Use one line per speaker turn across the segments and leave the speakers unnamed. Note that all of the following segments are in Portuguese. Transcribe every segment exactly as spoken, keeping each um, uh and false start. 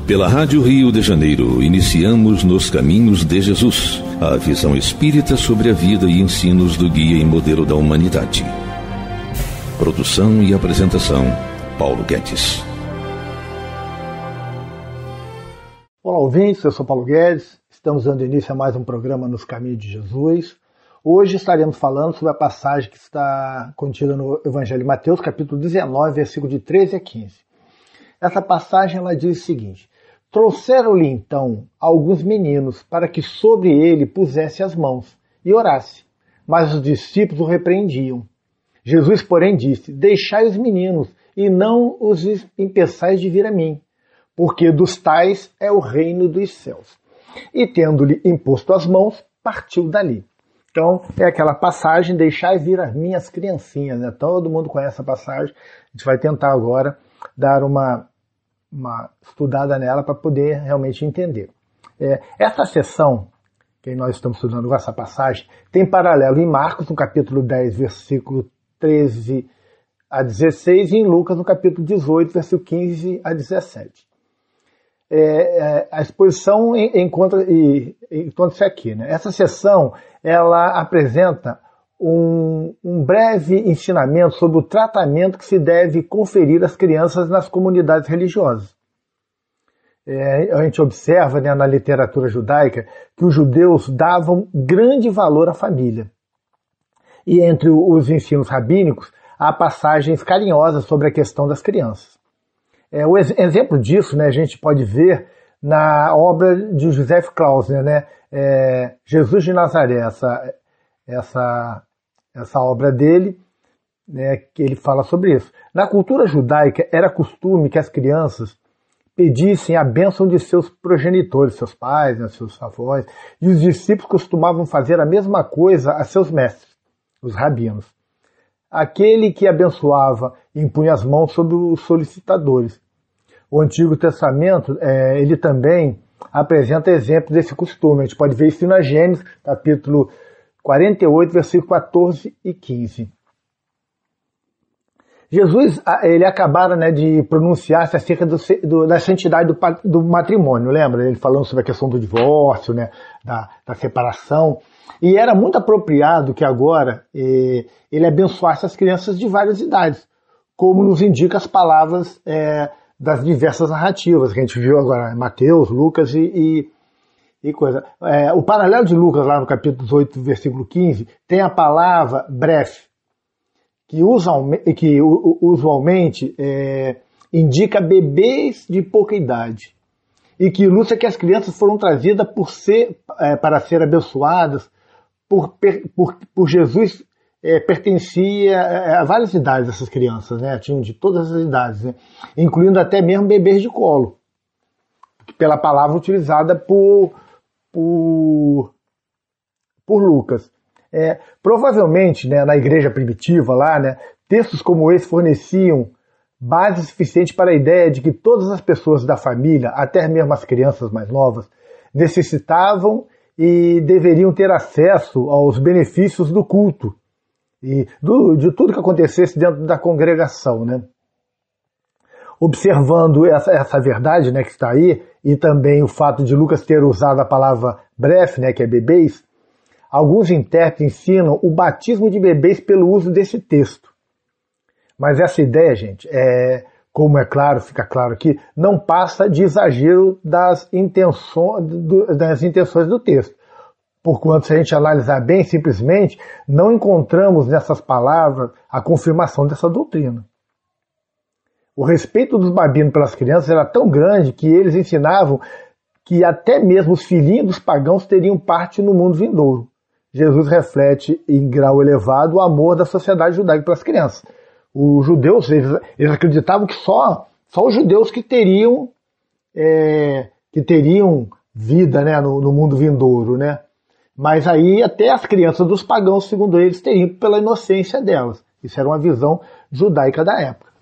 Pela Rádio Rio de Janeiro, iniciamos Nos Caminhos de Jesus, a visão espírita sobre a vida e ensinos do guia e modelo da humanidade. Produção e apresentação, Paulo Guedes.
Olá, ouvintes, eu sou Paulo Guedes, estamos dando início a mais um programa Nos Caminhos de Jesus. Hoje estaremos falando sobre a passagem que está contida no Evangelho de Mateus, capítulo dezenove, versículo de treze a quinze. Essa passagem ela diz o seguinte: trouxeram-lhe então alguns meninos para que sobre ele pusesse as mãos e orasse, mas os discípulos o repreendiam. Jesus, porém, disse: deixai os meninos e não os impeçais de vir a mim, porque dos tais é o reino dos céus. E tendo-lhe imposto as mãos, partiu dali. Então, é aquela passagem, deixai vir as minhas criancinhas, né? Todo mundo conhece a passagem, a gente vai tentar agora dar uma, uma estudada nela para poder realmente entender. É, essa sessão, que nós estamos estudando com essa passagem, tem paralelo em Marcos, no capítulo dez, versículo treze a dezesseis, e em Lucas, no capítulo dezoito, versículo quinze a dezessete. É, é, a exposição encontra, e, encontra-se aqui, né? Essa sessão ela apresenta um, um breve ensinamento sobre o tratamento que se deve conferir às crianças nas comunidades religiosas. É, a gente observa, né, na literatura judaica que os judeus davam grande valor à família. E entre os ensinos rabínicos há passagens carinhosas sobre a questão das crianças. É, o ex- exemplo disso, né, a gente pode ver na obra de Joseph Klausner, né, é, Jesus de Nazaré, essa, essa, essa obra dele, né, que ele fala sobre isso. Na cultura judaica era costume que as crianças pedissem a bênção de seus progenitores, seus pais, né, seus avós, e os discípulos costumavam fazer a mesma coisa a seus mestres, os rabinos. Aquele que abençoava impunha as mãos sobre os solicitadores. O Antigo Testamento, é, ele também apresenta exemplos desse costume. A gente pode ver isso na Gênesis, capítulo quarenta e oito, versículos quatorze e quinze. Jesus, ele acabara, né, de pronunciar-se acerca do, do, da santidade do, do matrimônio, lembra? Ele falando sobre a questão do divórcio, né, da, da separação. E era muito apropriado que agora eh, ele abençoasse as crianças de várias idades, como nos indica as palavras eh, das diversas narrativas que a gente viu agora, Mateus, Lucas e, e, e coisa. Eh, o paralelo de Lucas, lá no capítulo dezoito, versículo quinze, tem a palavra bref, que, usualmente, que usualmente eh, indica bebês de pouca idade, e que ilustra que as crianças foram trazidas por ser, eh, para ser abençoadas. Por, por, por Jesus é, pertencia a várias idades essas crianças, né? Tinham de todas as idades, né? Incluindo até mesmo bebês de colo, pela palavra utilizada por, por, por Lucas. É, provavelmente, né, na igreja primitiva lá, né, textos como esse forneciam base suficiente para a ideia de que todas as pessoas da família, até mesmo as crianças mais novas, necessitavam e deveriam ter acesso aos benefícios do culto e do, de tudo que acontecesse dentro da congregação, né? Observando essa, essa verdade, né, que está aí, e também o fato de Lucas ter usado a palavra bref, né, que é bebês, alguns intérpretes ensinam o batismo de bebês pelo uso desse texto. Mas essa ideia, gente, é, como é claro, fica claro aqui, não passa de exagero das intenções do, das intenções do texto. Porquanto, se a gente analisar bem, simplesmente, não encontramos nessas palavras a confirmação dessa doutrina. O respeito dos babinos pelas crianças era tão grande que eles ensinavam que até mesmo os filhinhos dos pagãos teriam parte no mundo vindouro. Jesus reflete em grau elevado o amor da sociedade judaica pelas crianças. Os judeus, eles, eles acreditavam que só, só os judeus que teriam, é, que teriam vida, né, no, no mundo vindouro, né? Mas aí até as crianças dos pagãos, segundo eles, teriam pela inocência delas. Isso era uma visão judaica da época.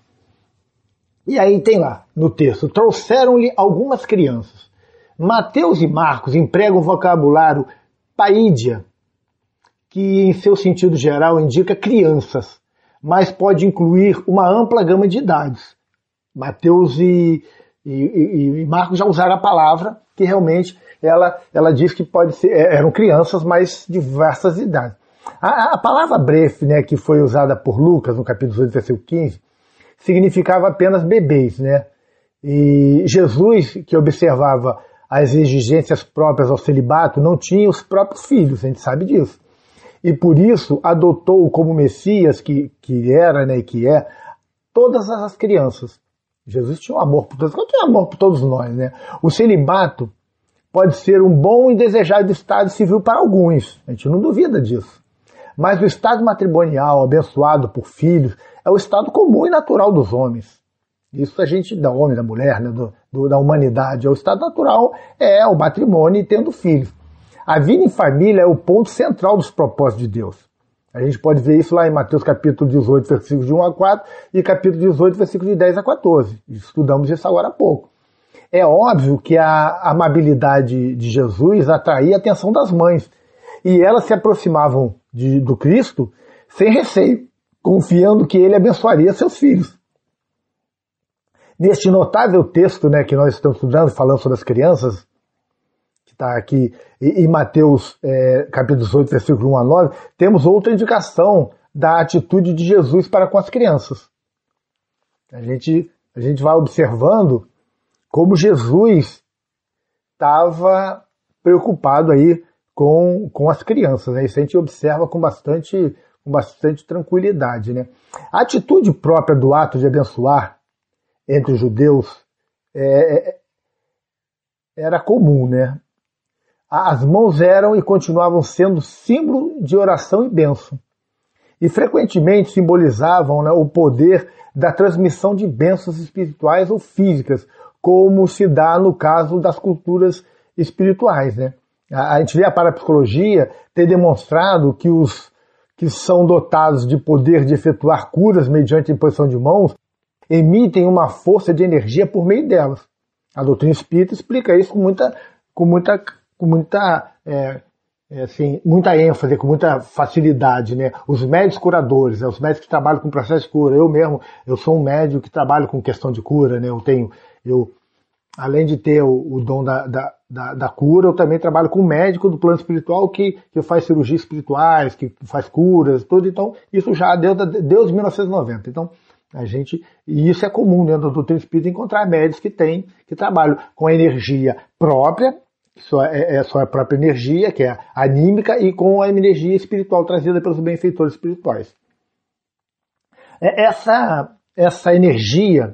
E aí tem lá, no texto, trouxeram-lhe algumas crianças. Mateus e Marcos empregam o vocabulário paídia, que em seu sentido geral indica crianças, mas pode incluir uma ampla gama de idades. Mateus e, E, e, e Marcos já usaram a palavra que realmente ela, ela diz que pode ser, eram crianças, mas diversas idades. A, a palavra bref, né, que foi usada por Lucas no capítulo dezoito, versículo quinze, significava apenas bebês, né? E Jesus, que observava as exigências próprias ao celibato, não tinha os próprios filhos, a gente sabe disso. E por isso adotou como Messias, que, que era, né, e que é, todas as crianças. Jesus tinha um amor por todos, tinha amor por todos nós, né? O celibato pode ser um bom e desejado estado civil para alguns, a gente não duvida disso. Mas o estado matrimonial, abençoado por filhos, é o estado comum e natural dos homens. Isso a gente, da homem, da mulher, né, do, do, da humanidade. O estado natural é o matrimônio e tendo filhos. A vida em família é o ponto central dos propósitos de Deus. A gente pode ver isso lá em Mateus capítulo dezoito, versículos de um a quatro, e capítulo dezoito, versículos de dez a quatorze. Estudamos isso agora há pouco. É óbvio que a amabilidade de Jesus atraía a atenção das mães, e elas se aproximavam de, do Cristo sem receio, confiando que ele abençoaria seus filhos. Neste notável texto, né, que nós estamos estudando, falando sobre as crianças, que está aqui em Mateus é, capítulo dezoito, versículo um a nove, temos outra indicação da atitude de Jesus para com as crianças. A gente, a gente vai observando como Jesus estava preocupado aí com, com as crianças, né? Isso a gente observa com bastante, com bastante tranquilidade, né? A atitude própria do ato de abençoar entre os judeus é, era comum, né? As mãos eram e continuavam sendo símbolo de oração e bênção. E frequentemente simbolizavam, né, o poder da transmissão de bênçãos espirituais ou físicas, como se dá no caso das culturas espirituais, né? A gente vê a parapsicologia ter demonstrado que os que são dotados de poder de efetuar curas mediante a imposição de mãos emitem uma força de energia por meio delas. A doutrina espírita explica isso com muita, com muita, com muita, é, é, assim, muita ênfase, com muita facilidade, né? Os médicos curadores, né? Os médicos que trabalham com processo de cura. Eu mesmo, eu sou um médico que trabalho com questão de cura, né? Eu tenho, eu, além de ter o, o dom da, da, da, da cura, eu também trabalho com um médico do plano espiritual que, que faz cirurgias espirituais, que faz curas, tudo. Então, isso já desde, desde mil novecentos e noventa. Então, a gente, e isso é comum dentro da doutrina espírita, encontrar médicos que têm, que trabalham com a energia própria, que só é, é só a própria energia, que é anímica, e com a energia espiritual trazida pelos benfeitores espirituais. Essa, essa energia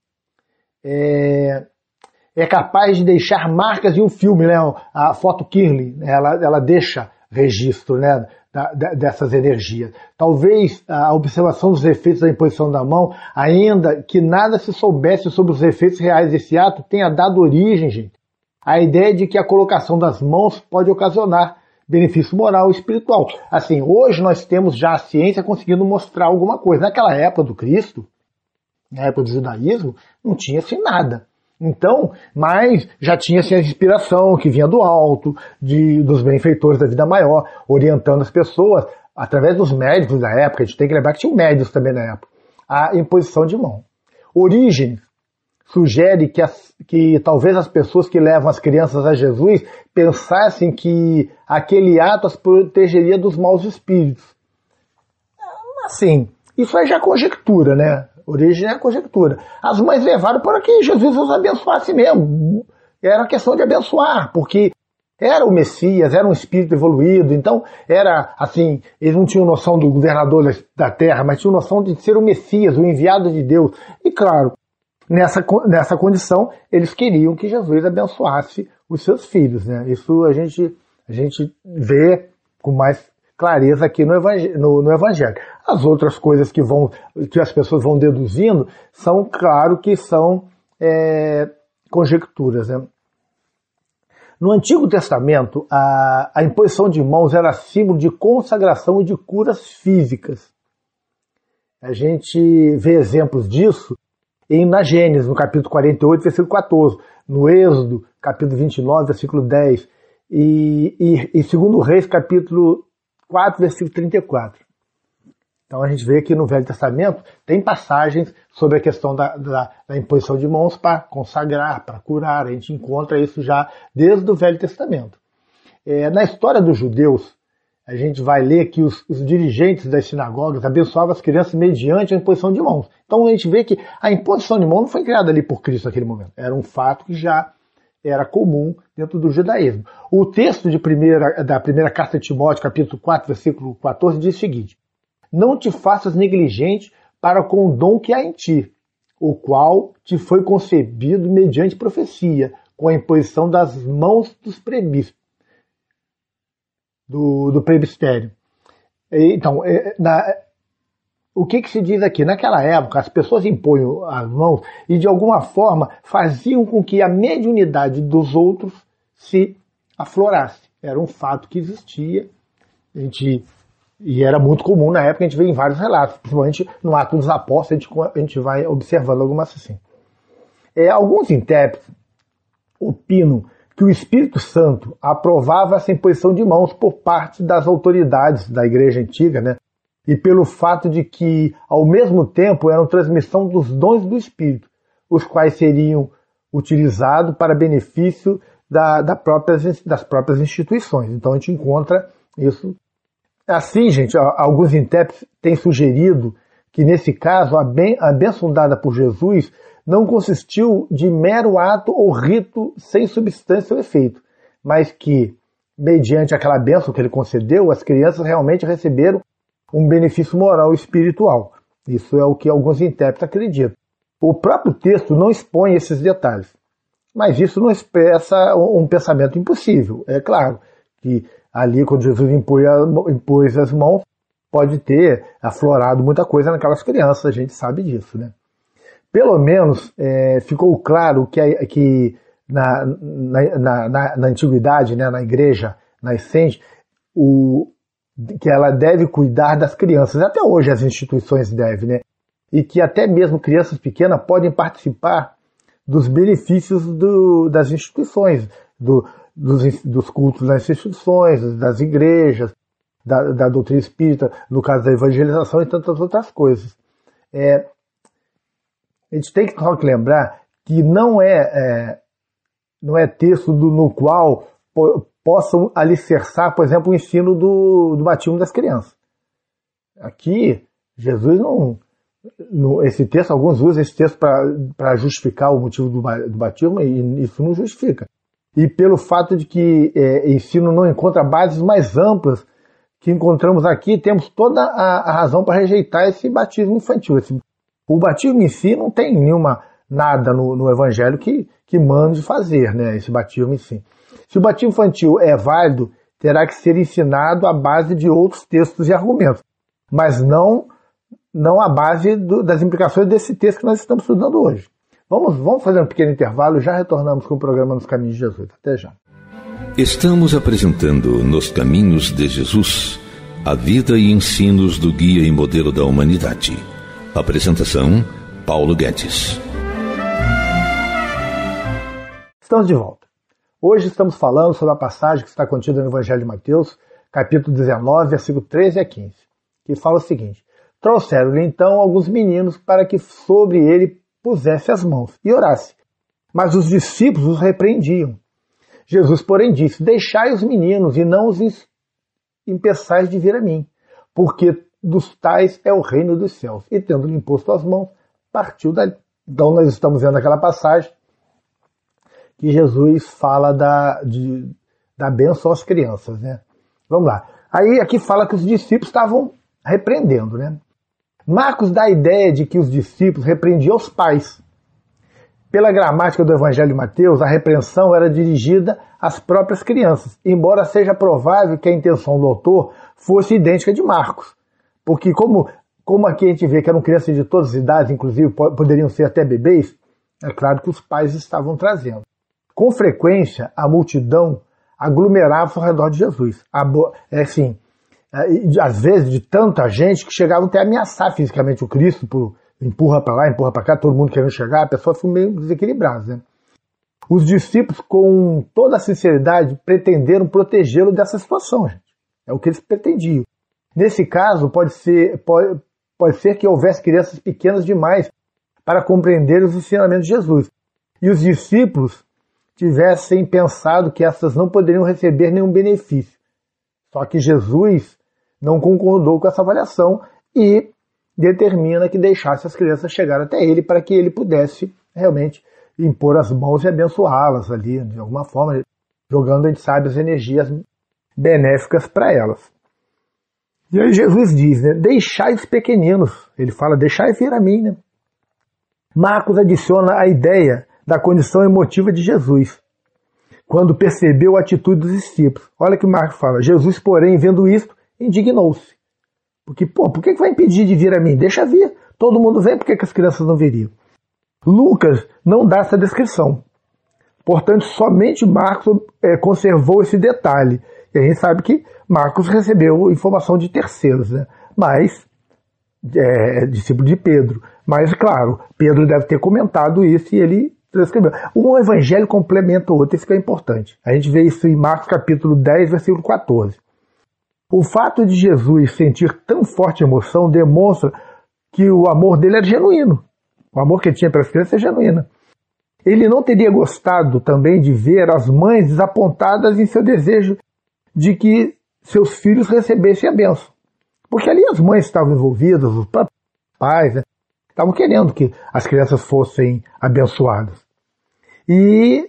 é, é capaz de deixar marcas de um filme, né? A foto Kirlian, ela, ela deixa registro, né, da, da, dessas energias. Talvez a observação dos efeitos da imposição da mão, ainda que nada se soubesse sobre os efeitos reais desse ato, tenha dado origem, gente, à ideia de que a colocação das mãos pode ocasionar benefício moral e espiritual. Assim, hoje nós temos já a ciência conseguindo mostrar alguma coisa. Naquela época do Cristo, na época do judaísmo, não tinha assim nada. Então, mas já tinha assim, a inspiração que vinha do alto, de, dos benfeitores da vida maior, orientando as pessoas, através dos médicos da época. A gente tem que lembrar que tinha médicos também na época, a imposição de mão. Origem sugere que, as, que talvez as pessoas que levam as crianças a Jesus pensassem que aquele ato as protegeria dos maus espíritos. Assim, isso aí já é conjectura, né? Origem é conjectura. As mães levaram para que Jesus os abençoasse mesmo. Era uma questão de abençoar, porque era o Messias, era um espírito evoluído, então era assim, eles não tinham noção do governador da terra, mas tinham noção de ser o Messias, o enviado de Deus. E claro, nessa, nessa condição, eles queriam que Jesus abençoasse os seus filhos, né? Isso a gente, a gente vê com mais clareza aqui no evangelho, no, no evangelho. As outras coisas que, vão, que as pessoas vão deduzindo são, claro, que são é, conjecturas, né? No Antigo Testamento, a, a imposição de mãos era símbolo de consagração e de curas físicas. A gente vê exemplos disso em, na Gênesis, no capítulo quarenta e oito, versículo quatorze, no Êxodo, capítulo vinte e nove, versículo dez, e, e, e segundo Reis, capítulo quatro, versículo trinta e quatro. Então a gente vê que no Velho Testamento tem passagens sobre a questão da, da, da imposição de mãos para consagrar, para curar. A gente encontra isso já desde o Velho Testamento. É, na história dos judeus, a gente vai ler que os, os dirigentes das sinagogas abençoavam as crianças mediante a imposição de mãos. Então a gente vê que a imposição de mãos não foi criada ali por Cristo naquele momento. Era um fato que já era comum dentro do judaísmo. O texto de primeira, da primeira carta de Timóteo, capítulo quatro, versículo quatorze, diz o seguinte: não te faças negligente para com o dom que há em ti, o qual te foi concebido mediante profecia, com a imposição das mãos dos prebísperos, do, do presbitério. Então, na, o que, que se diz aqui? Naquela época, as pessoas impunham as mãos e, de alguma forma, faziam com que a mediunidade dos outros se aflorasse. Era um fato que existia, a gente... E era muito comum na época, a gente vê em vários relatos, principalmente no Ato dos Apóstolos, a gente, a gente vai observando algumas assim. É, alguns intérpretes opinam que o Espírito Santo aprovava essa imposição de mãos por parte das autoridades da Igreja Antiga, né? E pelo fato de que, ao mesmo tempo, eram transmissão dos dons do Espírito, os quais seriam utilizados para benefício da, da próprias, das próprias instituições. Então a gente encontra isso. Assim, gente, alguns intérpretes têm sugerido que, nesse caso, a, ben, a bênção dada por Jesus não consistiu de mero ato ou rito sem substância ou efeito, mas que, mediante aquela bênção que ele concedeu, as crianças realmente receberam um benefício moral e espiritual. Isso é o que alguns intérpretes acreditam. O próprio texto não expõe esses detalhes, mas isso não expressa um pensamento impossível. É claro que ali, quando Jesus impôs, impôs as mãos, pode ter aflorado muita coisa naquelas crianças, a gente sabe disso, né? Pelo menos é, ficou claro que, que na, na, na, na antiguidade, né, na igreja nascente, o, que ela deve cuidar das crianças. Até hoje as instituições devem, né? E que até mesmo crianças pequenas podem participar dos benefícios do, das instituições, do Dos, dos cultos das instituições, das igrejas, da, da doutrina espírita, no caso da evangelização e tantas outras coisas. É, a gente tem que só que lembrar que não é, é, não é texto do, no qual po, possam alicerçar, por exemplo, o ensino do, do batismo das crianças. Aqui, Jesus não... No, esse texto, alguns usam esse texto para justificar o motivo do, do batismo, e isso não justifica. E pelo fato de que é, ensino não encontra bases mais amplas que encontramos aqui, temos toda a, a razão para rejeitar esse batismo infantil. Esse, o batismo em si não tem nenhuma, nada no, no Evangelho que, que mande fazer, né, esse batismo em si. Se o batismo infantil é válido, terá que ser ensinado à base de outros textos e argumentos, mas não, não à base do, das implicações desse texto que nós estamos estudando hoje. Vamos, vamos fazer um pequeno intervalo e já retornamos com o programa Nos Caminhos de Jesus. Até já.
Estamos apresentando Nos Caminhos de Jesus, a vida e ensinos do guia e modelo da humanidade. Apresentação, Paulo Guedes.
Estamos de volta. Hoje estamos falando sobre a passagem que está contida no Evangelho de Mateus, capítulo dezenove, versículo treze a quinze, que fala o seguinte: trouxeram-lhe então alguns meninos para que sobre ele pusesse as mãos e orasse. Mas os discípulos os repreendiam. Jesus, porém, disse: deixai os meninos e não os impeçais de vir a mim, porque dos tais é o reino dos céus. E tendo-lhe imposto as mãos, partiu dali. Então nós estamos vendo aquela passagem que Jesus fala da, de, da bênção às crianças, né? Vamos lá. Aí aqui fala que os discípulos estavam repreendendo, né? Marcos dá a ideia de que os discípulos repreendiam os pais. Pela gramática do Evangelho de Mateus, a repreensão era dirigida às próprias crianças, embora seja provável que a intenção do autor fosse idêntica de Marcos. Porque como, como aqui a gente vê que eram crianças de todas as idades, inclusive poderiam ser até bebês, é claro que os pais estavam trazendo. Com frequência, a multidão aglomerava ao redor de Jesus. É assim... às vezes de tanta gente que chegavam até a ameaçar fisicamente o Cristo, por empurra para lá, empurra para cá, todo mundo querendo chegar, a pessoa foi meio desequilibrada, né? Os discípulos, com toda a sinceridade, pretenderam protegê-lo dessa situação, gente. É o que eles pretendiam. Nesse caso, pode ser, pode, pode ser que houvesse crianças pequenas demais para compreender os ensinamentos de Jesus. E os discípulos tivessem pensado que essas não poderiam receber nenhum benefício. Só que Jesus não concordou com essa avaliação e determina que deixasse as crianças chegar até ele para que ele pudesse realmente impor as mãos e abençoá-las ali, de alguma forma, jogando, a gente sabe, as energias benéficas para elas. E aí Jesus diz, né, deixai os pequeninos. Ele fala, deixai vir a mim, né? Marcos adiciona a ideia da condição emotiva de Jesus, quando percebeu a atitude dos discípulos. Olha que Marcos fala, Jesus, porém, vendo isto, indignou-se. Porque, pô, por que vai impedir de vir a mim? Deixa vir. Todo mundo vem, por que as crianças não viriam? Lucas não dá essa descrição. Portanto, somente Marcos é, conservou esse detalhe. E a gente sabe que Marcos recebeu informação de terceiros, né? Mas, é, discípulo de Pedro. Mas, claro, Pedro deve ter comentado isso e ele transcreveu. Um evangelho complementa o outro, isso que é importante. A gente vê isso em Marcos capítulo dez, versículo quatorze. O fato de Jesus sentir tão forte emoção demonstra que o amor dele era genuíno. O amor que ele tinha pelas crianças é genuíno. Ele não teria gostado também de ver as mães desapontadas em seu desejo de que seus filhos recebessem a bênção. Porque ali as mães estavam envolvidas, os próprios pais, né, estavam querendo que as crianças fossem abençoadas. E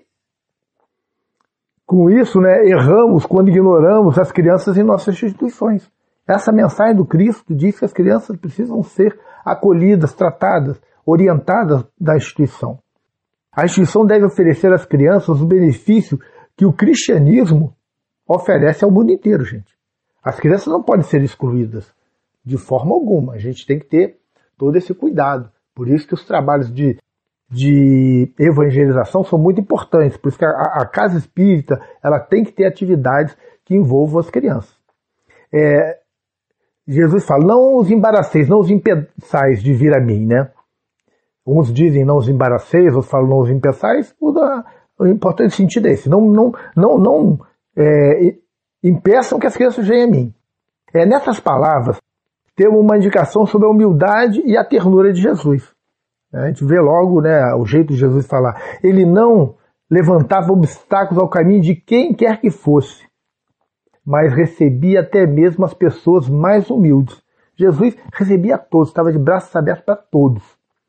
com isso, né, erramos quando ignoramos as crianças em nossas instituições. Essa mensagem do Cristo diz que as crianças precisam ser acolhidas, tratadas, orientadas da instituição. A instituição deve oferecer às crianças o benefício que o cristianismo oferece ao mundo inteiro, gente. As crianças não podem ser excluídas de forma alguma. A gente tem que ter todo esse cuidado. Por isso que os trabalhos de, de evangelização são muito importantes. Por isso que a, a casa espírita ela tem que ter atividades que envolvam as crianças. É, Jesus fala, não os embaraceis, não os impeçais de vir a mim, né? Uns dizem não os embaraceis, outros falam não os impeçais. O, da, o importante sentido é esse. Não, não, não, não é, impeçam que as crianças venham a mim. É, nessas palavras, temos uma indicação sobre a humildade e a ternura de Jesus. A gente vê logo, né, o jeito de Jesus falar. Ele não levantava obstáculos ao caminho de quem quer que fosse, mas recebia até mesmo as pessoas mais humildes. Jesus recebia a todos, estava de braços abertos para todos.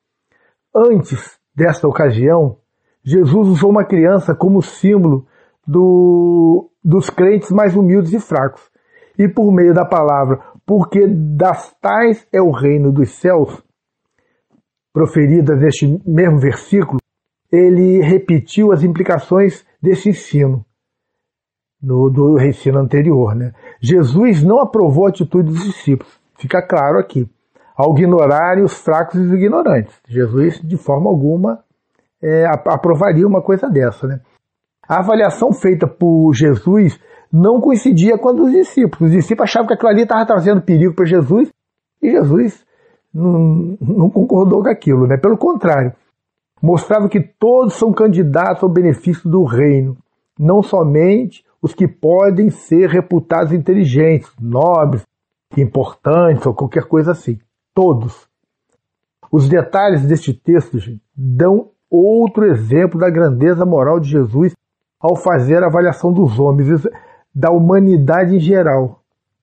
Antes desta ocasião, Jesus usou uma criança como símbolo do, dos crentes mais humildes e fracos. E por meio da palavra, porque das tais é o reino dos céus, proferidas neste mesmo versículo, ele repetiu as implicações desse ensino, no, do ensino anterior, né? Jesus não aprovou a atitude dos discípulos, fica claro aqui, ao ignorarem os fracos e os ignorantes. Jesus, de forma alguma, é, aprovaria uma coisa dessa, né? A avaliação feita por Jesus não coincidia com a dos discípulos. Os discípulos achavam que aquilo ali estava trazendo perigo para Jesus e Jesus não, não concordou com aquilo, né? Pelo contrário, mostrava que todos são candidatos ao benefício do reino, não somente os que podem ser reputados inteligentes, nobres, importantes ou qualquer coisa assim. Todos. Os detalhes deste texto, gente, dão outro exemplo da grandeza moral de Jesus ao fazer a avaliação dos homens, da humanidade em geral.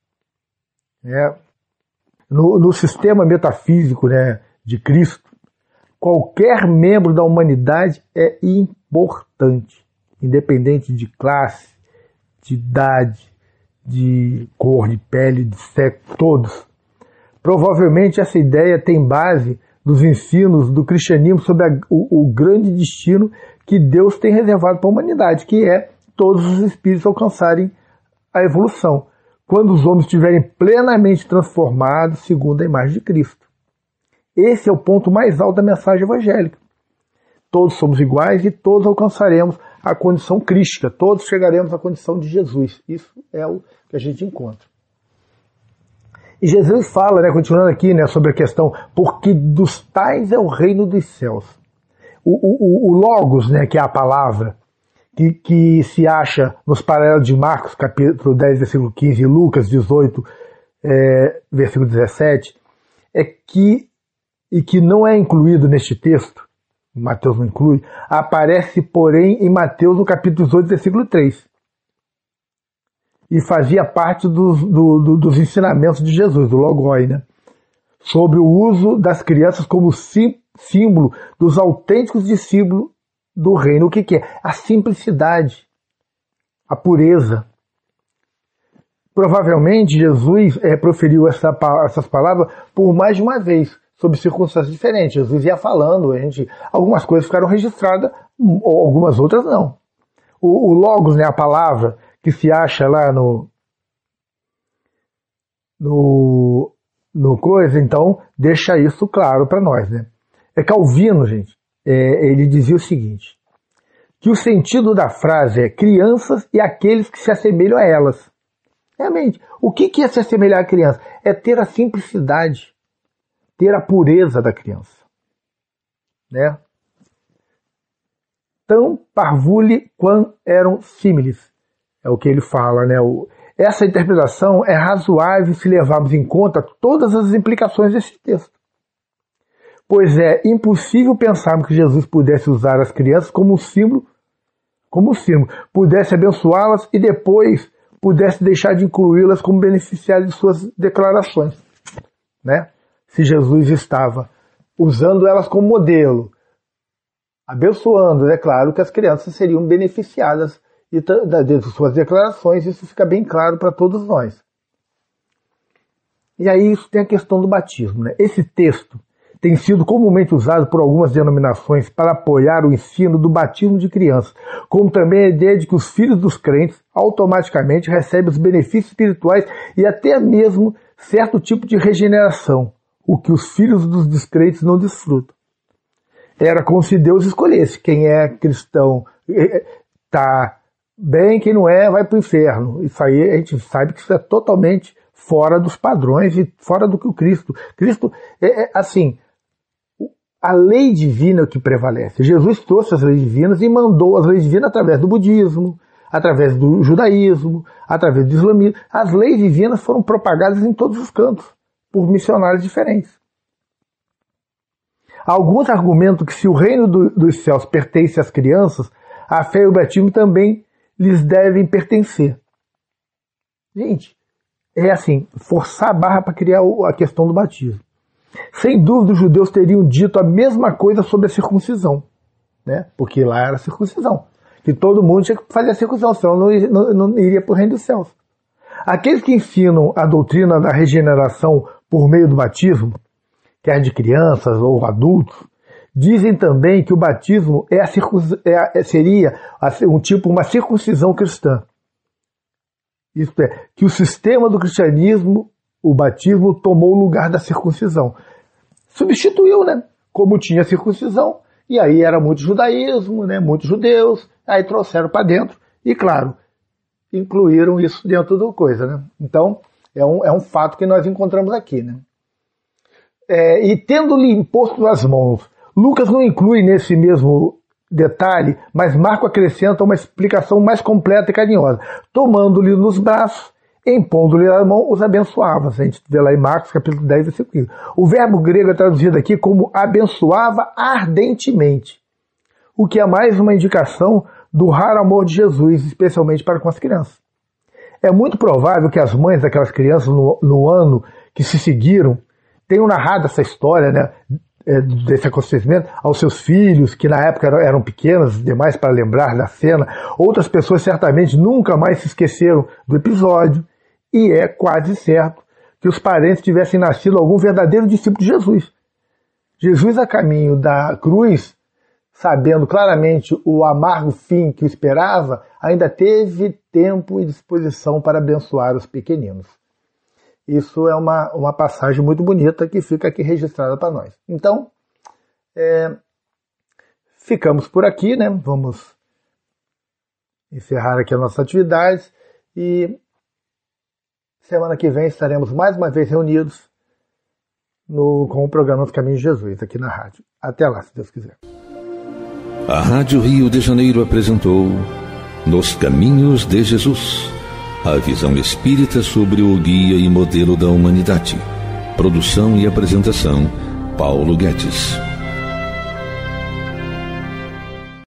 É, no, no sistema metafísico, né, de Cristo, qualquer membro da humanidade é importante, independente de classe, de idade, de cor, de pele, de sexo, todos. Provavelmente essa ideia tem base nos ensinos do cristianismo sobre a, o, o grande destino que Deus tem reservado para a humanidade, que é todos os espíritos alcançarem a evolução, quando os homens estiverem plenamente transformados segundo a imagem de Cristo. Esse é o ponto mais alto da mensagem evangélica. Todos somos iguais e todos alcançaremos a condição crística, todos chegaremos à condição de Jesus. Isso é o que a gente encontra. E Jesus fala, né, continuando aqui, né, sobre a questão, porque dos tais é o reino dos céus. O, o, o logos, né, que é a palavra, que, que se acha nos paralelos de Marcos, capítulo dez, versículo quinze, e Lucas dezoito, é, versículo dezessete, é que, e que não é incluído neste texto, Mateus não inclui, aparece, porém, em Mateus, no capítulo dezoito, versículo três. E fazia parte dos, do, do, dos ensinamentos de Jesus, do Logoi, né? Sobre o uso das crianças como sim, símbolo dos autênticos discípulos do reino. O que, que é? A simplicidade, a pureza. Provavelmente Jesus é, proferiu essa, essas palavras por mais de uma vez, sob circunstâncias diferentes. Jesus ia falando, a gente, algumas coisas ficaram registradas, algumas outras não. O, o Logos, né, a palavra que se acha lá no, no, no coisa, então deixa isso claro para nós, né? É Calvino, gente, é, ele dizia o seguinte, que o sentido da frase é crianças e aqueles que se assemelham a elas. Realmente, o que é se assemelhar à criança? É ter a simplicidade, ter a pureza da criança, né? Tão parvuli quam eram similis, é o que ele fala, né? O, essa interpretação é razoável se levarmos em conta todas as implicações desse texto, pois é impossível pensarmos que Jesus pudesse usar as crianças como um símbolo, como um símbolo, pudesse abençoá-las e depois pudesse deixar de incluí-las como beneficiários de suas declarações, né? Se Jesus estava usando elas como modelo, abençoando, é claro que as crianças seriam beneficiadas de suas declarações, isso fica bem claro para todos nós. E aí isso tem a questão do batismo, né? Esse texto tem sido comumente usado por algumas denominações para apoiar o ensino do batismo de crianças, como também a ideia de que os filhos dos crentes automaticamente recebem os benefícios espirituais e até mesmo certo tipo de regeneração, o que os filhos dos descrentes não desfrutam. Era como se Deus escolhesse quem é cristão, tá bem, quem não é, vai para o inferno. Isso aí a gente sabe que isso é totalmente fora dos padrões e fora do que o Cristo. Cristo é, é assim, a lei divina é o que prevalece. Jesus trouxe as leis divinas e mandou as leis divinas através do budismo, através do judaísmo, através do islamismo. As leis divinas foram propagadas em todos os cantos, por missionários diferentes. Alguns argumentam que se o reino do, dos céus pertence às crianças, a fé e o batismo também lhes devem pertencer. Gente, é assim, forçar a barra para criar a questão do batismo. Sem dúvida os judeus teriam dito a mesma coisa sobre a circuncisão, né? Porque lá era a circuncisão, que todo mundo tinha que fazer a circuncisão, senão não, não, não iria para o reino dos céus. Aqueles que ensinam a doutrina da regeneração por meio do batismo, quer de crianças ou adultos, dizem também que o batismo é a circuncis... é a... seria um tipo, uma circuncisão cristã. Isto é, que o sistema do cristianismo, o batismo, tomou o lugar da circuncisão. Substituiu, né? Como tinha a circuncisão, e aí era muito judaísmo, né? Muitos judeus, aí trouxeram para dentro, e claro, incluíram isso dentro da coisa, né? Então, é um, é um fato que nós encontramos aqui, né? É, e tendo-lhe imposto as mãos, Lucas não inclui nesse mesmo detalhe, mas Marco acrescenta uma explicação mais completa e carinhosa. Tomando-lhe nos braços, impondo-lhe a mão, os abençoava. A gente vê lá em Marcos, capítulo dez, versículo quinze. O verbo grego é traduzido aqui como abençoava ardentemente, o que é mais uma indicação do raro amor de Jesus, especialmente para com as crianças. É muito provável que as mães daquelas crianças, no, no ano que se seguiram, tenham narrado essa história, né, desse acontecimento aos seus filhos, que na época eram pequenos demais para lembrar da cena. Outras pessoas certamente nunca mais se esqueceram do episódio, e é quase certo que os parentes tivessem nascido algum verdadeiro discípulo de Jesus. Jesus, a caminho da cruz, sabendo claramente o amargo fim que o esperava, ainda teve tempo e disposição para abençoar os pequeninos. Isso é uma, uma passagem muito bonita que fica aqui registrada para nós. Então, é, ficamos por aqui, né? Vamos encerrar aqui as nossas atividades e semana que vem estaremos mais uma vez reunidos no, com o programa Nos Caminhos de Jesus, aqui na rádio. Até lá, se Deus quiser.
A Rádio Rio de Janeiro apresentou Nos Caminhos de Jesus, a visão espírita sobre o guia e modelo da humanidade. Produção e apresentação, Paulo Guedes.